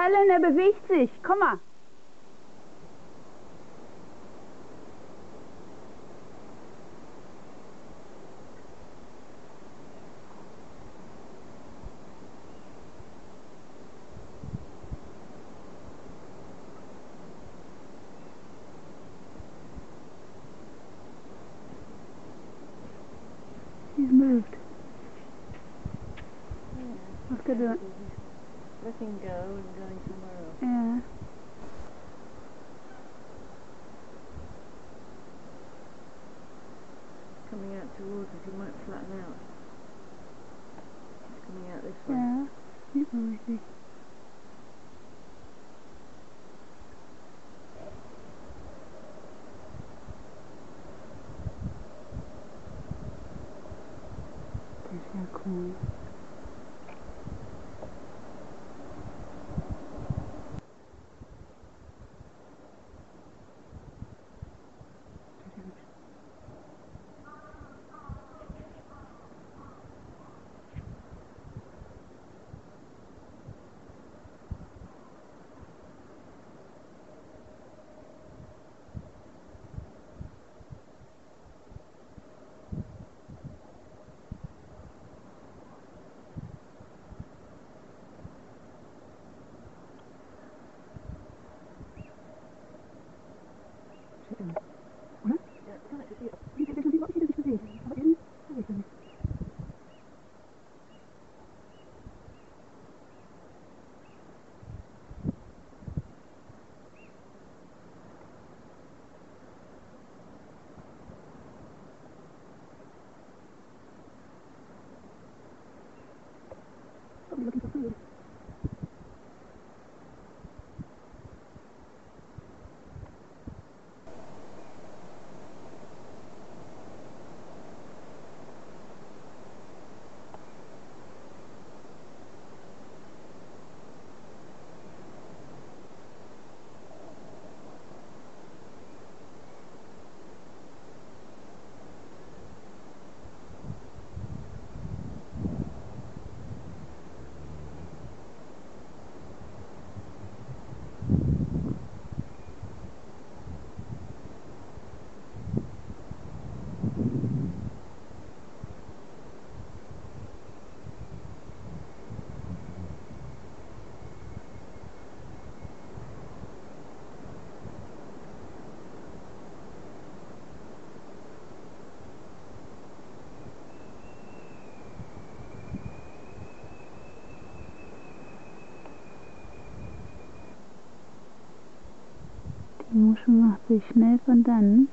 Helen, er bewegt sich. Komm mal. He's moved. Yeah. What's he doing? Letting go and going somewhere else. Yeah. Coming out towards us, he might flatten out. He's coming out this way. Yeah. You probably see. There's your coin. Probably looking for food. Die Muschel macht sich schnell von dann.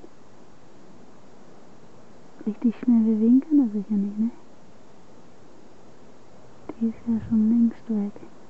Richtig schnell bewegen kann er sich ja nicht, ne? Die ist ja schon längst weg.